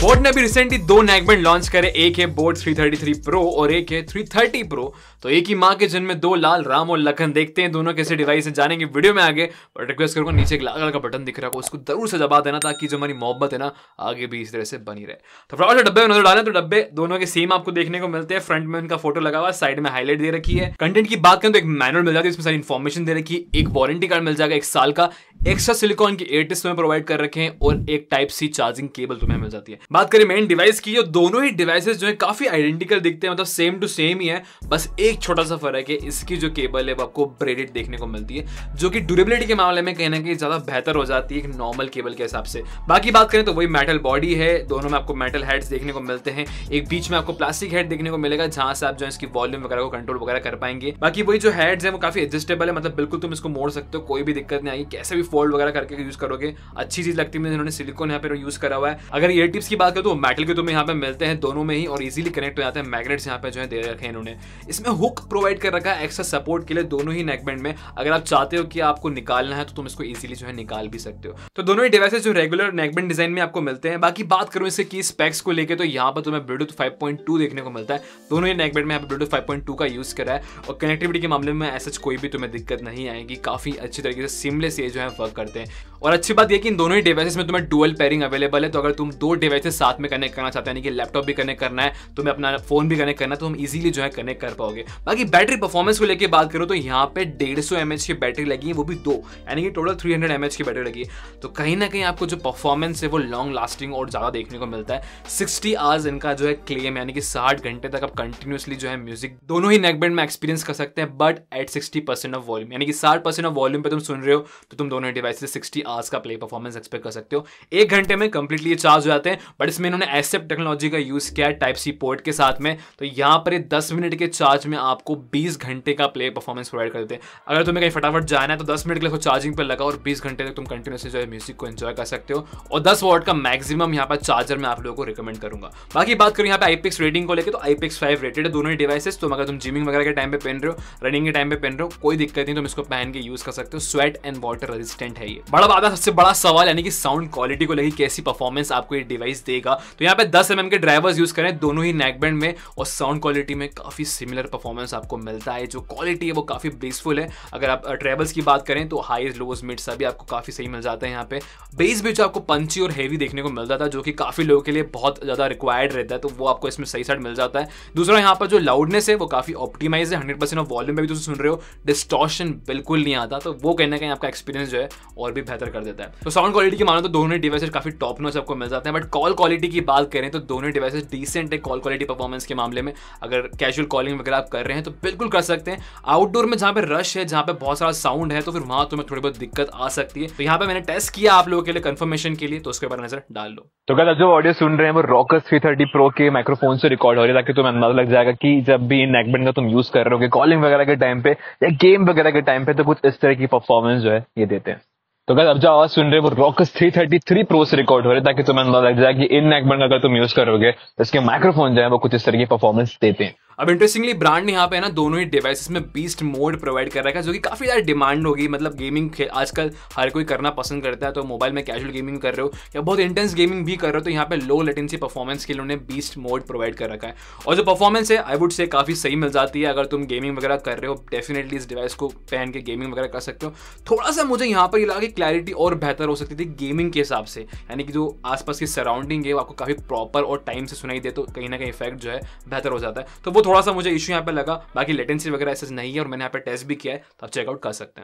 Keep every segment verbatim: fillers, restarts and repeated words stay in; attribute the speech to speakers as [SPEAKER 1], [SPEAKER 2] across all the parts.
[SPEAKER 1] Boat ने अभी recently दो नेकबैंड लॉन्च करे, एक है boAt three thirty three pro और एक है थ्री थर्टी प्रो। तो एक ही माँ के जन्म में दो लाल, राम और लखन। देखते हैं दोनों कैसे डिवाइस है, जानेंगे वीडियो में आगे। और रिक्वेस्ट करूंगा नीचे एक लाल कलर का बटन दिख रहा है, उसको जरूर से दबा देना ताकि जो हमारी मोहब्बत है ना आगे भी इस तरह से बनी रहे। तो फटाफट से डब्बे में नजर डालें तो डब्बे दोनों के सेम आपको देखने को मिलते हैं। फ्रंट में उनका फोटो लगा हुआ, साइड में हाईलाइट दे रखी है। कंटेंट की बात करें तो एक मैनुअल मिल जाती है, इसमें सारी इन्फॉर्मेशन दे रखी है। एक वारंटी कार्ड मिल जाएगा एक साल का, एक्स्ट्रा सिलिकॉन की एयरटिस में प्रोवाइड कर रखे हैं और एक टाइप सी चार्जिंग केबल तुम्हें मिल जाती है। बात करें मेन डिवाइस की, जो दोनों ही डिवाइसेस जो है काफी आइडेंटिकल दिखते हैं, मतलब सेम टू सेम ही है। बस एक छोटा सा फर्क है, इसकी जो केबल है वो आपको ब्रेडेड देखने को मिलती है, जो कि ड्यूरेबिलिटी के मामले में कहीं ना कहीं ज्यादा बेहतर हो जाती है एक नॉर्मल केबल के हिसाब से। बाकी बात करें तो वही मेटल बॉडी है, दोनों में आपको मेटल हेड्स देखने को मिलते हैं। एक बीच में आपको प्लास्टिक हेड देखने को मिलेगा जहां से आप जो है इसकी वॉल्यूम वगैरह को कंट्रोल वगैरह कर पाएंगे। बाकी वही जो हेड्स है वो काफी एडजस्टेबल है, मतलब बिल्कुल तुम इसको मोड़ सकते हो, कोई भी दिक्कत नहीं आएगी। कैसे भी फोल्ड वगैरह करके यूज करोगे, अच्छी चीज लगती है मुझे, इन्होंने सिलिकॉन यहाँ पे यूज करा हुआ है। अगर ईयर टिप्स की बात करें तो मेटल के तुम्हें यहाँ पे मिलते हैं दोनों में ही और इजीली कनेक्ट हो जाते हैं। मैग्नेट्स यहाँ पे जो है दे रखे हैं इन्होंने। इसमें हुक प्रोवाइड कर रखा है एक्स्ट्रा सपोर्ट के लिए दोनों ही नेकबैंड में। अगर आप चाहते हो कि आपको निकालना है तो तुम इसको इजीली जो है निकाल भी सकते हो। तो दोनों ही डिवाइसेस जो रेगुलर नेकबैंड डिजाइन में आपको मिलते हैं। बाकी बात करूं इसके की स्पेक्स को लेके तो यहाँ पर तुम्हें ब्लूटूथ फाइव पॉइंट टू देखने को मिलता है। दोनों ही नेकबैंड में यहाँ पे ब्लूटूथ फाइव पॉइंट टू का यूज करा है और कनेक्टिविटी के मामले में ऐसा कोई भी तुम्हें दिक्कत नहीं आएगी। काफी अच्छी तरीके से सिमलेस ये जो है वर्क करते हैं। और अच्छी बात यह कि इन दोनों ही डिवाइसेस में तुम्हें डुअल पेयरिंग अवेलेबल है। तो अगर तुम दो डिवाइसेस साथ में कनेक्ट करना चाहते हैं, यानी कि लैपटॉप भी कनेक्ट करना है, तुम्हें अपना फोन भी कनेक्ट करना है, तो हम इजीली जो है कनेक्ट कर पाओगे। बाकी बैटरी परफॉर्मेंस को लेकर बात करो तो यहाँ पे डेढ़ सौ एमएच की बैटरी लगी है, वो भी दो, यानी कि टोटल थ्री हंड्रेड एमएच की बैटरी लगी है। तो कहीं ना कहीं आपको जो परफॉर्मेंस है वो लॉन्ग लास्टिंग और ज्यादा देखने को मिलता है। सिक्सटी आवर्स इनका जो है क्लेम, यानी कि साठ घंटे तक आप कंटिन्यूसली जो है म्यूजिक दोनों ही नेकबैंड में एक्सपीरियंस कर सकते हैं, but at sixty percent of volume, यानी कि साठ परसेंट ऑफ वॉल्यूम पे तुम सुन रहे हो तो तुम दोनों डिवाइस से सिक्सटी आवर्स का प्ले परफॉर्मेंस एक्सपेक्ट कर सकते हो। एक घंटे में कंप्लीटली चार्ज हो जाते हैं, बट इसमें इन्होंने एसएप टेक्नोलॉजी का यूज किया है टाइप सी पोर्ट के साथ में। तो यहाँ पर दस मिनट के चार्ज में आपको बीस घंटे का प्ले परफॉर्मेंस प्रोवाइड करते हैं। अगर तुम्हें कहीं फटाफट जाना है तो दस मिनट के लिए चार्जिंग पर लगा और बीस घंटे तक तुम कंटिन्यूसली जो है म्यूजिक को एंजॉय कर सकते हो। और दस वॉट का मैक्सिमम यहाँ पर चार्जर मैं आप लोगों को रिकमेंड करूंगा। बाकी बात करूं यहाँ पे आईपीएक्स रेटिंग को लेकर तो आईपीएक्स फाइव रेटेड है दोनों ही डिवाइसेस। तो अगर तुम जिमिंग वगैरह के टाइम पे पहन रहे हो, रनिंग के टाइम पे पहन रहे हो, कोई दिक्कत नहीं, तुम इसको पहन के यूज कर सकते हो। स्वेट एंड वाटर रेजिस्टेंट है ये। बड़ा बात सबसे बड़ा सवाल यानी कि साउंड क्वालिटी को लेकर कैसी परफॉर्मेंस आपको ये डिवाइस देगा। तो यहाँ पे दस एम एम के ड्राइवर्स यूज करें दोनों ही नेकबैंड में और साउंड क्वालिटी में काफी सिमिलर परफॉर्मेंस आपको मिलता है। जो क्वालिटी है वो काफी बेसफुल है। अगर आप ट्रेवल्स की बात करें तो हाईज लोज मिड सभी आपको काफी सही मिल जाता है। यहाँ पे बेस भी जो आपको पंची और हेवी देखने को मिलता था, जो कि काफी लोगों के लिए बहुत ज्यादा रिक्वायर्ड रहता है, तो वो आपको इसमें सही साइड मिल जाता है। दूसरा यहाँ पर जो लाउडनेस है वो काफी ऑप्टिमाइज है, हंड्रेड परसेंट ऑफ वॉल्यूम में भी तुम सुन रहे हो, डिस्टॉर्शन बिल्कुल नहीं आता, तो वो कहीं ना कहीं आपका एक्सपीरियंस जो है और भी बेहतर कर देता है। तो साउंड क्वालिटी की मानो तो दोनों डिवाइसेस काफी टॉप नॉच आपको मिल जाते हैं। बट कॉल क्वालिटी की बात करें तो दोनों डिवाइसेस डिसेंट है कॉल क्वालिटी परफॉर्मेंस के मामले में। अगर कैजुअल कॉलिंग वगैरह आप कर रहे हैं तो बिल्कुल कर सकते हैं। आउटडोर में जहां पे रश है, जहां पे बहुत सारा साउंड है, तो फिर वहां तुम्हें थोड़ी बहुत दिक्कत आ सकती है। तो यहाँ पे मैंने टेस्ट किया आप लोगों के लिए कंफर्मेशन के लिए, तो उसके ऊपर नजर डाल लो।
[SPEAKER 2] तो गाइस जो ऑडियो सुन रहे हैं वो रॉकर्स थ्री थर्टी प्रो के माइक्रोफोन से रिकॉर्ड हो रही है, ताकि तुम्हें अंदाजा लग जाएगा कि जब भी इन नेकबैंड का तुम यूज कर रहे हो कॉलिंग वगैरह के टाइम पे या गेम वगैरह के टाइम पे, तो कुछ इस तरह की परफॉर्मेंस जो है ये देते हैं। तो गाइस अब जो आवाज सुन रहे हैं वो Rockerz three thirty three pro से रिकॉर्ड हो रही है, ताकि तुम्हें अंदाजा लग जाए कि इन नेकबैंड अगर तुम यूज करोगे तो इसके माइक्रोफोन जो है वो कुछ इस तरह की परफॉर्मेंस देते हैं।
[SPEAKER 1] अब इंटरेस्टिंगली ब्रांड ने यहाँ पे ना दोनों ही डिवाइसेस में बीस्ट मोड प्रोवाइड कर रखा है, जो कि काफी ज्यादा डिमांड होगी। मतलब गेमिंग आजकल हर कोई करना पसंद करता है, तो मोबाइल में कैजुअल गेमिंग कर रहे हो या बहुत इंटेंस गेमिंग भी कर रहे हो, तो यहाँ पे लो लेटेंसी परफॉर्मेंस के लिए उन्होंने बीस्ट मोड प्रोवाइड कर रखा है। और जो परफॉर्मेंस है आई वुड से काफी सही मिल जाती है। अगर तुम गेमिंग वगैरह कर रहे हो डेफिनेटली इस डिवाइस को पहन के गेमिंग वगैरह कर सकते हो। थोड़ा सा मुझे यहाँ पर ये लगा कि क्लैरिटी और बेहतर हो सकती थी गेमिंग के हिसाब से, यानी कि जो आसपास की सराउंडिंग है वो आपको काफी प्रॉपर और टाइम से सुनाई दे, तो कहीं ना कहीं इफेक्ट जो है बेहतर हो जाता है। तो वो थोड़ा सा मुझे इशू यहाँ पे लगा। बाकी लेटेंसी वगैरह ऐसा नहीं है और मैंने यहाँ पे टेस्ट भी किया है, तो आप चेकआउट कर सकते हैं।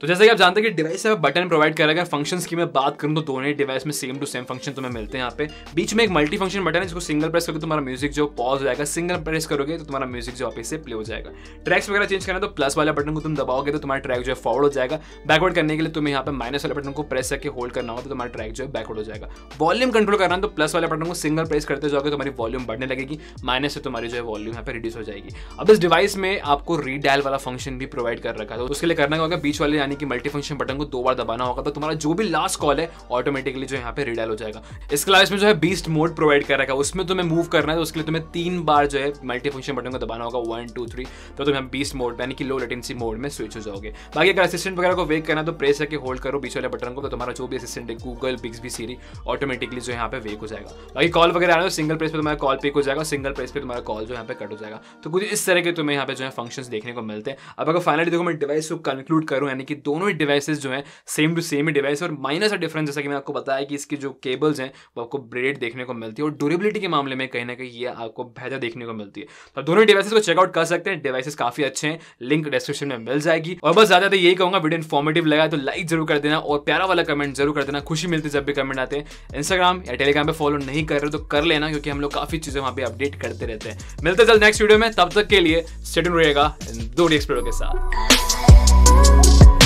[SPEAKER 1] तो जैसे कि आप जानते हैं कि डिवाइस से बटन प्रोवाइड करेगा। फंक्शंस की मैं बात करूं तो दोनों ही डिवाइस में सेम टू सेम फंक्शन तुम्हें मिलते हैं। यहाँ पे बीच में एक मल्टी फंक्शन बटन है जिसको सिंगल प्रेस करोगे तुम्हारा म्यूजिक जो पॉज हो जाएगा, सिंगल प्रेस करोगे तो तुम्हारा म्यूजिक जो वापस से प्ले हो जाएगा। ट्रैक्स वगैरह चेंज करना तो प्लस वाला बटन को तुम दबाओगे तो तुम्हारा ट्रैक जो है फॉरवर्ड हो जाएगा। बैकवर्ड करने के लिए तुम्हें यहाँ पे माइनस वाले बटन को प्रेस करके होल्ड करना होगा तो तुम्हारा ट्रैक जो है बैकवर्ड हो जाएगा। वॉल्यूम कंट्रोल करना तो प्लस वाले बटन को सिंगल प्रेस करते जाओगे तुम्हारी वॉल्यूम बढ़ने लगेगी, माइनस से तुम्हारी जो है वॉल्यूम यहाँ पे रिड्यूस हो जाएगी। अब इस डिवाइस में आपको रीडायल वाला फंक्शन भी प्रोवाइड कर रखा है, तो उसके लिए करना होगा बीच वाले यानी कि मल्टी फंक्शन बटन को दो बार दबाना होगा तो तुम्हारा जो भी लास्ट कॉल है ऑटोमेटिकली जो यहाँ पे रीडायल हो जाएगा। इसके अलावा इसमें जो है बीस्ट मोड प्रोवाइड कर रखा है, उसमें तुम्हें मूव करना है तो उसके लिए तुम्हें तीन बार जो है मल्टी फंक्शन बटन को दबाना होगा, वन टू थ्री, तो तुम बीस्ट मोड यानी कि लो लेटेंसी मोड में स्विच हो जाओगे। बाकी अगर असिस्टेंट वगैरह को वेक करना तो प्रेस करके होल्ड करो बीच वाले बटन को तो तुम्हारा जो भी असिस्टेंट है गूगल, बिक्सबी, सीरी ऑटोमेटिकली जो यहाँ पे वेक हो जाएगा। बाकी कॉल वगैरह आना तो सिंगल प्रेस पे तुम्हारा कॉल पिक हो जाएगा, सिंगल प्रेस पे तुम्हारा कॉल जो यहाँ पे कट हो जाएगा। तो कुछ इस तरह के तुम्हें यहाँ पे जो है फंक्शंस देखने को मिलते हैं। अब अगर फाइनली देखो मैं डिवाइस को कंक्लूड करूँ यानी कि दोनों ही डिवाइसेस जो है सेम टू सेम ही डिवाइस और माइनस सा डिफरेंस जैसा कि मैंने आपको बताया कि इसकी जो केबल्स हैं वो आपको ब्रेड देखने को मिलती है और ड्यूरेबिलिटी के मामले में कहीं ना कहीं ये आपको बेहतर देखने को मिलती है। तो दोनों डिवाइसेस को चेकआउट कर सकते हैं, डिवाइसेस काफी अच्छे हैं, लिंक डिस्क्रिप्शन में मिल जाएगी। और बस ज्यादा यही कहूंगा वीडियो इन्फॉर्मेटिव लगा तो लाइक जरूर कर देना और प्यारा वाला कमेंट जरूर कर देना, खुशी मिलती है जब भी कमेंट आते हैं। इंस्टाग्राम या टेलीग्राम पे फॉलो नहीं कर रहे तो कर लेना क्योंकि हम लोग काफी चीजें वहां पे अपडेट करते रहते हैं। मिलते चल नेक्स्ट वीडियो में, तब तक के लिए स्टे ट्यून्ड रहिएगा दो डी एक्सप्लोरर के साथ।